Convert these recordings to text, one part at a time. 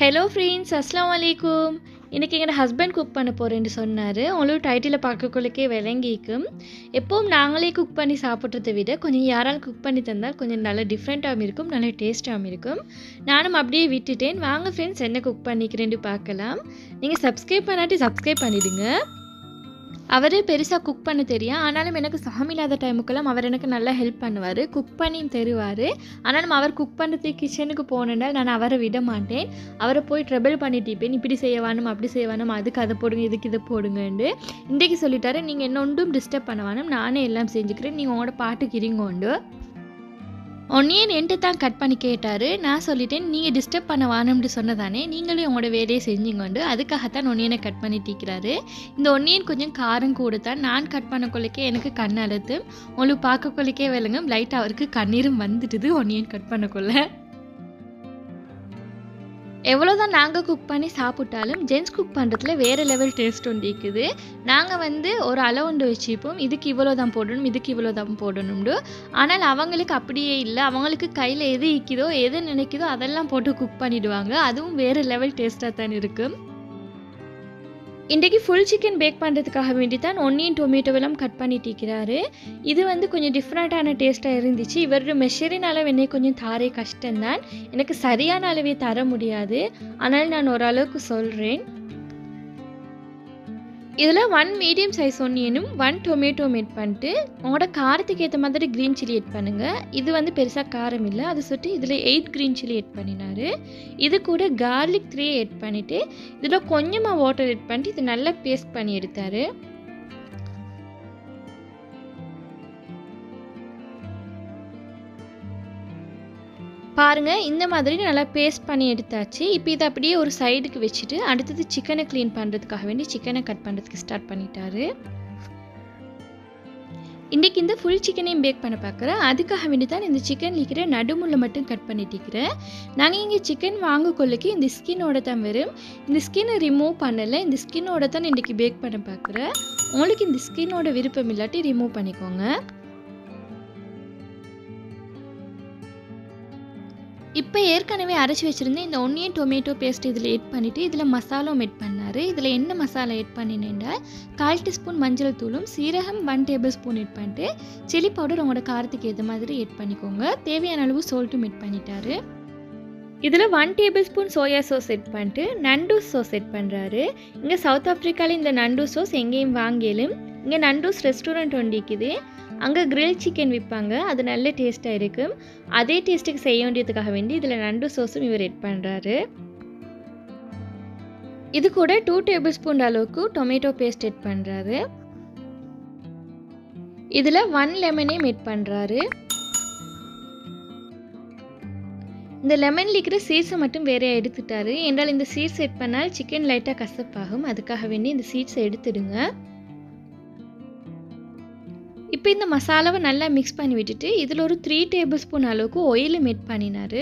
Hello friends, அஸ்ஸலாமு அலைக்கும். இன்றைக்கி எங்கள் ஹஸ்பண்ட் குக் பண்ண போகிறேன்னு சொன்னார். உங்களுக்கு டைட்டில் பார்க்கக்குள்ளக்கே விளங்கிக்கும். எப்போவும் நாங்களே குக் பண்ணி சாப்பிட்றத விட கொஞ்சம் யாராலும் குக் பண்ணி தந்தால் கொஞ்சம் நல்லா டிஃப்ரெண்ட்டாகவும் இருக்கும், நல்லா டேஸ்ட்டாகவும் இருக்கும். நானும் அப்படியே விட்டுட்டேன். வாங்க ஃப்ரெண்ட்ஸ், என்ன குக் பண்ணிக்கிறேன்னு பார்க்கலாம். நீங்கள் சப்ஸ்கிரைப் பண்ணாட்டி சப்ஸ்கிரைப் பண்ணிவிடுங்க. அவர் பெருசாக குக் பண்ண தெரியும், ஆனாலும் எனக்கு சமம் இல்லாத டைமுக்கெல்லாம் அவர் எனக்கு நல்லா ஹெல்ப் பண்ணுவார், குக் பண்ணியும் தருவார். ஆனாலும் அவர் குக் பண்ணுறதுக்கு கிச்சனுக்கு போனேன்னால் நான் அவரை விட மாட்டேன். அவரை போய் ட்ரபிள் பண்ணிட்டு இருப்பேன், இப்படி செய்ய வேணும், அப்படி செய்ய வேணும், அதுக்கு அதை போடுங்க, இதுக்கு இதை போடுங்கண்டு. இன்றைக்கு சொல்லிட்டாரு, நீங்கள் என்ன ஒன்றும் டிஸ்டர்ப் பண்ண வேணும், நானே எல்லாம் செஞ்சுக்கிறேன், நீங்கள் உங்களோட பாட்டுக்கு இருங்கோண்டு. ஒன்னியன் என்கிட்ட தான் கட் பண்ணி கேட்டார். நான் சொல்லிட்டேன், நீங்கள் டிஸ்டர்ப் பண்ண வேணும்னு சொன்னதானே, நீங்களும் உங்களோட வேலையை செஞ்சுங்கொண்டு. அதுக்காகத்தான் ஒன்னியனை கட் பண்ணிட்டிருக்கிறாரு. இந்த ஒன்னியன் கொஞ்சம் காரம் கூட தான். நான் கட் பண்ணக்குள்ளக்கே எனக்கு கண் அழுத்து, உங்களுக்கு பார்க்கக்குள்ளக்கே விளங்கும். லைட்டாக அவருக்கு கண்ணீரும் வந்துட்டுது ஒன்னியன் கட் பண்ணக்குள்ள. எவ்வளோதான் நாங்கள் குக் பண்ணி சாப்பிட்டாலும் ஜென்ஸ் குக் பண்ணுறதுல வேறு லெவல் டேஸ்ட் ஒன்று இருக்குது. நாங்கள் ஒரு அளவுண்டு வச்சுப்போம், இதுக்கு இவ்வளோ தான் போடணும், இதுக்கு இவ்வளோ தான் போடணும்னு. ஆனால் அவங்களுக்கு அப்படியே இல்லை. அவங்களுக்கு கையில் எது இக்குதோ எது நினைக்குதோ அதெல்லாம் போட்டு குக் பண்ணிவிடுவாங்க. அதுவும் வேறு லெவல் டேஸ்ட்டாக தான் இருக்கும். இன்றைக்கி ஃபுல் சிக்கன் பேக் பண்ணுறதுக்காக வேண்டி தான் ஒன்னியன் டொமேட்டோவெல்லாம் கட் பண்ணிட்டிருக்கிறாரு. இது கொஞ்சம் டிஃப்ரெண்ட்டான டேஸ்ட்டாக இருந்துச்சு. இவரோட மெஷரின் அளவு என்னை கொஞ்சம் தாரே கஷ்டம்தான், எனக்கு சரியான அளவே தர முடியாது. ஆனால் நான் ஓரளவுக்கு சொல்கிறேன். இதில் 1 மீடியம் சைஸ் ஒன்னியனும் 1 டொமேட்டோ மேட் பண்ணிட்டு உங்களோட காரத்துக்கு ஏற்ற மாதிரி க்ரீன் சில்லி எட் பண்ணுங்கள். இது பெருசாக காரம் இல்லை, அதை சுற்றி இதில் 8 க்ரீன் சில்லி எட் பண்ணினார். இது கூட கார்லிக் 3 எட் பண்ணிவிட்டு இதில் கொஞ்சமாக வாட்டர் எட் பண்ணிட்டு இது நல்லா பேஸ்ட் பண்ணி எடுத்தார். பாருங்கள், இந்த மாதிரி நல்லா பேஸ்ட் பண்ணி எடுத்தாச்சு. இப்போ இதை அப்படியே ஒரு சைடுக்கு வச்சுட்டு அடுத்தது சிக்கனை க்ளீன் பண்ணுறதுக்காக வேண்டி சிக்கனை கட் பண்ணுறதுக்கு ஸ்டார்ட் பண்ணிட்டாரு. இன்றைக்கி இந்த ஃபுல் சிக்கனையும் பேக் பண்ண பார்க்குறேன். அதுக்காக வேண்டி தான் இந்த சிக்கன் இருக்கிற நடுமுள்ள மட்டும் கட் பண்ணிட்டிருக்கிறேன். நாங்கள் இங்கே சிக்கன் வாங்கக்குள்ளக்கு இந்த ஸ்கின்னோட தான் வரும். இந்த ஸ்கின்னை ரிமூவ் பண்ணலை, இந்த ஸ்கின்னோட தான் இன்றைக்கி பேக் பண்ண பார்க்குறேன். உங்களுக்கு இந்த ஸ்கின்னோட விருப்பம் இல்லாட்டி ரிமூவ் பண்ணிக்கோங்க. இப்போ ஏற்கனவே அரைச்சி வச்சுருந்தேன் இந்த ஒன்னியன் டொமேட்டோ பேஸ்ட் இதில் எட் பண்ணிவிட்டு இதில் மசாலாவும் எட் பண்ணார். இதில் என்ன மசாலா எட் பண்ணினேன்டா 1/4 டீஸ்பூன் மஞ்சள் தூளும் சீரகம் 1 டேபிள் ஸ்பூன் எட் பண்ணிட்டு சில்லி பவுடர் உங்களோட காரத்துக்கு ஏற்ற மாதிரி எட் பண்ணிக்கோங்க. தேவையான அளவு சால்ட்டும் எட் பண்ணிட்டாரு. இதில் 1 table spoon soya sauce add பண்ணிட்டு நண்டூஸ் சாஸ் எட் பண்ணுறாரு. இங்கே சவுத் ஆஃப்ரிக்காவில் இந்த நண்டூஸ் சாஸ் எங்கேயும் வாங்கிலும். இங்கே நண்டூஸ் ரெஸ்டாரண்ட் ஒன்று இருக்குது, அங்கே கிரில் சிக்கன் விற்பாங்க, அது நல்ல டேஸ்ட்டாக இருக்கும். அதே டேஸ்ட்டுக்கு செய்ய வேண்டியதுக்காக வேண்டி இதில் நண்டு சோஸும் இவர் எட் பண்ணுறாரு. இது கூட 2 டேபிள் ஸ்பூன் அளவுக்கு டொமேட்டோ பேஸ்ட் எட் பண்ணுறாரு. இதில் 1 லெமனையும் எட் பண்ணுறாரு. இந்த லெமனில் இருக்கிற சீட்ஸை மட்டும் வேறையாக எடுத்துட்டாரு. என்றால் இந்த சீட்ஸ் எட் பண்ணால் சிக்கன் லைட்டாக கசப்பாகும், அதுக்காக வேண்டி இந்த சீட்ஸை எடுத்துடுங்க. இப்போ இந்த மசாலாவை நல்லா மிக்ஸ் பண்ணி விட்டுட்டு இதில் ஒரு 3 டேபிள் ஸ்பூன் அளவுக்கு ஆயிலும் எட் பண்ணினார்.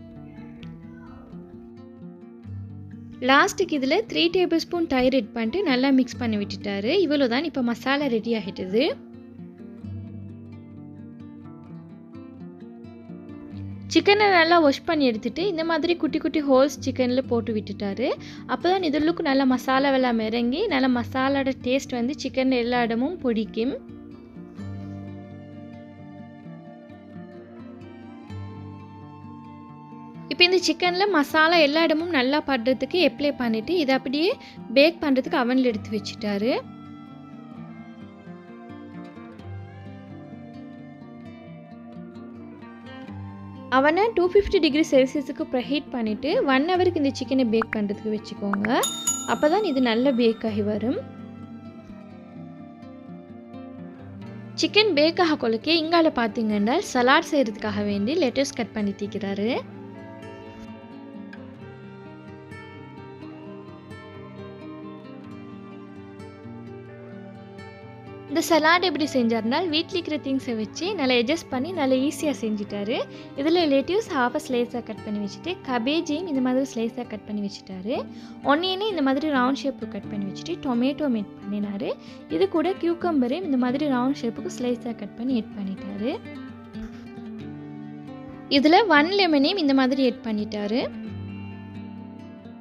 லாஸ்ட்டுக்கு இதில் 3 டேபிள் ஸ்பூன் தயிர் எட் பண்ணிட்டு நல்லா மிக்ஸ் பண்ணி விட்டுட்டாரு. இவ்வளோ தான், இப்போ மசாலா ரெடி ஆகிட்டுது. சிக்கனை நல்லா வாஷ் பண்ணி எடுத்துகிட்டு இந்த மாதிரி குட்டி குட்டி ஹோல்ஸ் சிக்கனில் போட்டு விட்டுட்டாரு. அப்போ தான் இதுலுக்கு நல்லா மசாலாவெல்லாம் இறங்கி நல்லா மசாலாவோட டேஸ்ட் சிக்கன் எல்லா இடமும் பிடிக்கும். இப்போ இந்த சிக்கனில் மசாலா எல்லா இடமும் நல்லா படுறதுக்கு அப்ளை பண்ணிவிட்டு இதை அப்படியே பேக் பண்ணுறதுக்கு அவனில் எடுத்து வச்சுட்டாரு. அவனை 250 டிகிரி செல்சியஸுக்கு ப்ரீஹீட் பண்ணிவிட்டு 1 ஹவருக்கு இந்த சிக்கனை பேக் பண்ணுறதுக்கு வச்சுக்கோங்க. அப்போ தான் இது நல்லா பேக் ஆகி வரும். சிக்கன் பேக் ஆக கொள்ளக்கே இங்கால பார்த்தீங்கன்னா சலாட் செய்கிறதுக்காக வேண்டி லெட்டஸ் கட் பண்ணிட்டிருக்கிறாரு. இந்த சலாட் எப்படி செஞ்சார்னால் வீட்டில் இருக்கிற திங்ஸை வச்சு நல்லா அட்ஜஸ்ட் பண்ணி நல்லா ஈஸியாக செஞ்சுட்டாரு. இதில் லெட்யூஸ் ஹாஃபாக ஸ்லைஸாக கட் பண்ணி வச்சுட்டு கபேஜையும் இந்த மாதிரி ஸ்லைஸாக கட் பண்ணி வச்சுட்டாரு. ஒன்னியனே இந்த மாதிரி ரவுண்ட் ஷேப்புக்கு கட் பண்ணி வச்சுட்டு டொமேட்டோ மேட் பண்ணினார். இது கூட கியூக்கம்பரையும் இந்த மாதிரி ரவுண்ட் ஷேப்புக்கு ஸ்லைஸாக கட் பண்ணி எட் பண்ணிட்டாரு. இதில் 1 லெமனையும் இந்த மாதிரி எட் பண்ணிட்டாரு.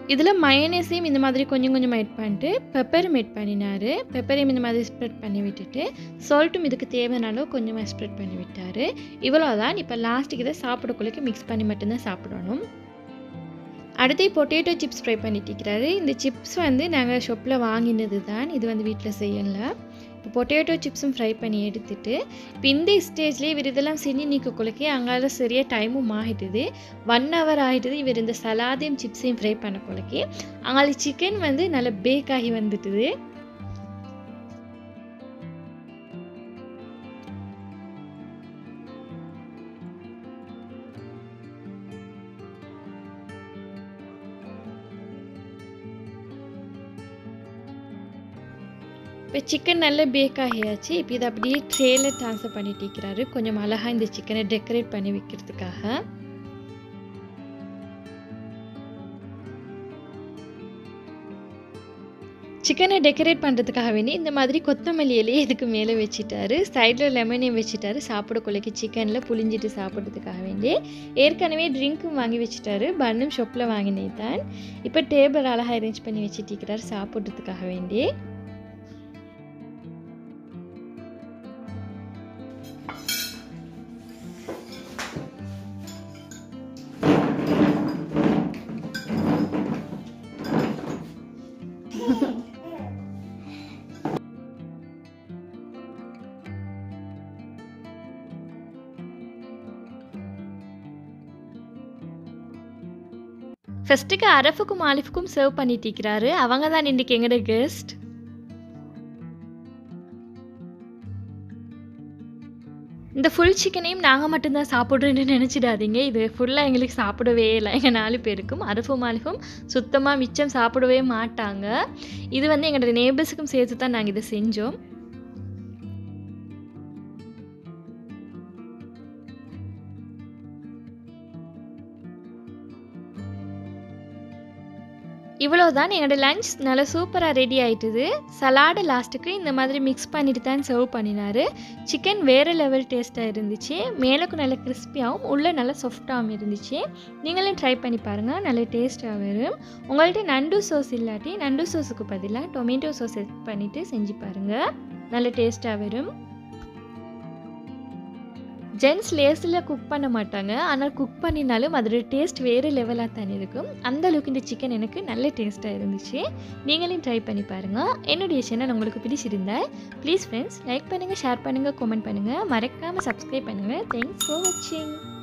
இதில் மயோனேஸையும் இந்த மாதிரி கொஞ்சம் கொஞ்சம் ஆட் பண்ணிட்டு பெப்பரும் ஆட் பண்ணினார். பெப்பரையும் இந்த மாதிரி ஸ்ப்ரெட் பண்ணி விட்டுட்டு சால்ட்டும் இதுக்கு தேவையான அளவு கொஞ்சமாக ஸ்ப்ரெட் பண்ணி விட்டார். இவ்வளோதான். இப்போ லாஸ்ட்டுக்கு இதை சாப்பிடக்குள்ளே மிக்ஸ் பண்ணி மட்டும்தான் சாப்பிடணும். அடுத்து பொட்டேட்டோ சிப்ஸ் ஃப்ரை பண்ணிட்டிருக்கிறாரு. இந்த சிப்ஸ் வந்து நாங்கள் ஷாப்பில் வாங்கினது தான், இது வந்து வீட்டில் செய்யலை. இப்போ பொட்டேட்டோ சிப்ஸும் ஃப்ரை பண்ணி எடுத்துட்டு இப்போ இந்த ஸ்டேஜ்லேயே இவர் இதெல்லாம் செஞ்சு நீக்கக்குள்ளக்கே அங்கால சரியாக டைமும் ஆகிட்டுது. 1 hour ஆகிட்டுது. இவர் இந்த சலாதையும் சிப்ஸையும் ஃப்ரை பண்ணக்குள்ளக்கே அங்கால சிக்கன் வந்து நல்லா பேக் ஆகி வந்துட்டுது. இப்போ சிக்கன் நல்லா பேக் ஆகியாச்சு. இப்போ இதை அப்படியே ட்ரேல ட்ரான்ஸ்ஃபர் பண்ணிட்டு இருக்கிறாரு, கொஞ்சம் அழகாக இந்த சிக்கனை டெக்கரேட் பண்ணி வைக்கிறதுக்காக. சிக்கனை டெக்கரேட் பண்ணுறதுக்காக வேண்டி இந்த மாதிரி கொத்தமல்லி இலையை இதுக்கு மேலே வச்சுட்டாரு. சைடில் லெமனையும் வச்சுட்டாரு. சாப்பிடக்குள்ளைக்கு சிக்கனில் புளிஞ்சிட்டு சாப்பிட்றதுக்காக வேண்டி ஏற்கனவே ட்ரிங்க்கும் வாங்கி வச்சுட்டாரு. பன்னும் ஷாப்பில் வாங்கினே தான். இப்போ டேபிள் அழகாக அரேஞ்ச் பண்ணி வச்சுட்டு இருக்கிறாரு சாப்பிட்றதுக்காக வேண்டி. ஃபர்ஸ்ட்டுக்கு அரஃபுக்கும் ஆலிஃபுக்கும் சர்வ் பண்ணிட்டு இருக்கிறாரு. அவங்க தான் இன்றைக்கி எங்களோட கெஸ்ட். இந்த ஃபுல் சிக்கனையும் நாங்கள் மட்டும்தான் சாப்பிட்றோன்னு நினச்சிடாதீங்க. இது ஃபுல்லாக எங்களுக்கு சாப்பிடவே இல்லை. எங்கள் 4 பேருக்கும் அரஃபும் ஆலிஃபும் சுத்தமாக மிச்சம் சாப்பிடவே மாட்டாங்க. இது வந்து எங்களோட நேபர்ஸுக்கும் சேர்த்து தான் நாங்கள் இதை செஞ்சோம். இவ்வளோதான். எங்களோட லஞ்ச் நல்லா சூப்பராக ரெடி ஆகிட்டுது. சலாடு லாஸ்ட்டுக்கு இந்த மாதிரி மிக்ஸ் பண்ணிட்டு தான் சர்வ் பண்ணினார். சிக்கன் வேறு லெவல் டேஸ்ட்டாக இருந்துச்சு. மேலுக்கும் நல்லா கிறிஸ்பியாகவும் உள்ளே நல்லா சாஃப்டாகவும் இருந்துச்சு. நீங்களும் ட்ரை பண்ணி பாருங்கள், நல்ல டேஸ்ட்டாக வரும். உங்கள்கிட்ட நண்டு சோஸ் இல்லாட்டி நண்டு சோஸுக்கு பதிலாக டொமேட்டோ சோஸ் எட் பண்ணிவிட்டு செஞ்சு பாருங்கள், நல்ல டேஸ்ட்டாக வரும். ஜென்ட்ஸ் லேஸில் குக் பண்ண மாட்டாங்க, ஆனால் குக் பண்ணினாலும் அதோட டேஸ்ட் வேறு லெவலாக தான் இருக்கும். அந்தளவுக்கு இந்த சிக்கன் எனக்கு நல்ல டேஸ்ட்டாக இருந்துச்சு. நீங்களும் ட்ரை பண்ணி பாருங்கள். என்னுடைய சேனல் உங்களுக்கு பிடிச்சிருந்தால் ப்ளீஸ் ஃப்ரெண்ட்ஸ் லைக் பண்ணுங்கள், ஷேர் பண்ணுங்கள், கமெண்ட் பண்ணுங்கள், மறக்காமல் சப்ஸ்கிரைப் பண்ணுங்கள். தேங்க்ஸ் ஃபார் வாட்சிங்.